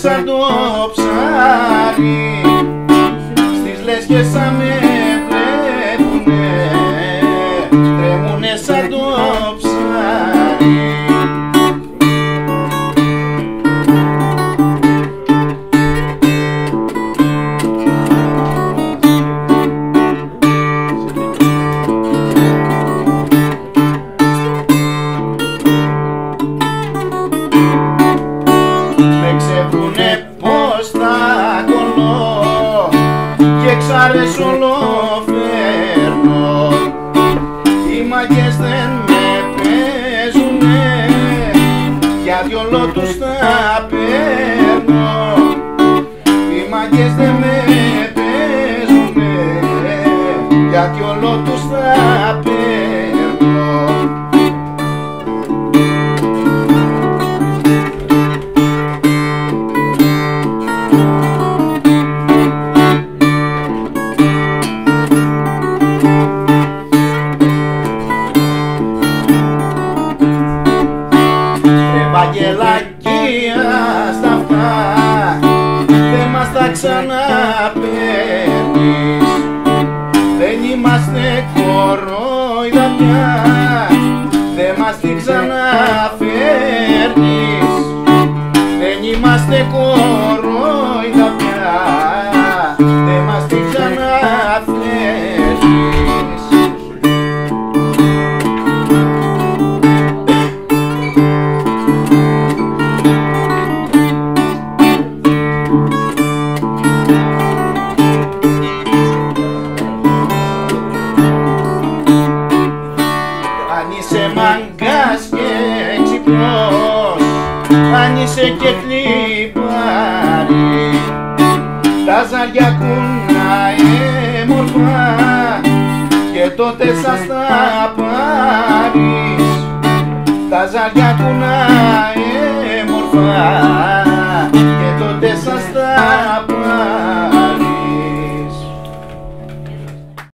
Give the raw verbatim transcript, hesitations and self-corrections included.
σαν το ψάρι, στις λέσχες σαν με βλέπουνε, τρέμουνε σαν το ψάρι. Με ξεβρουνε πως θα κολλώ και εξάρες όλο φέρνω. Οι μαγιές δεν με παίζουνε, γιατί όλο τους τα παίρνω. Οι μαγιές δεν με παίζουνε, γιατί όλο τους τα παίρνω. Βαγγελάκια στα αυτά, δεν μας τα ξαναπαίρνεις. Δεν είμαστε κορόιδα πια, δεν μας την ξαναφέρνεις. Δεν είμαστε κορόιδα πια, δεν μας την ξαναφέρνεις. Αν είσαι μαγκάς και ξυπνός, αν είσαι και χλιπάρι, τα ζάρια κουνάει μορφά και τότε σας τα πάρεις. Τα ζάρια κουνάει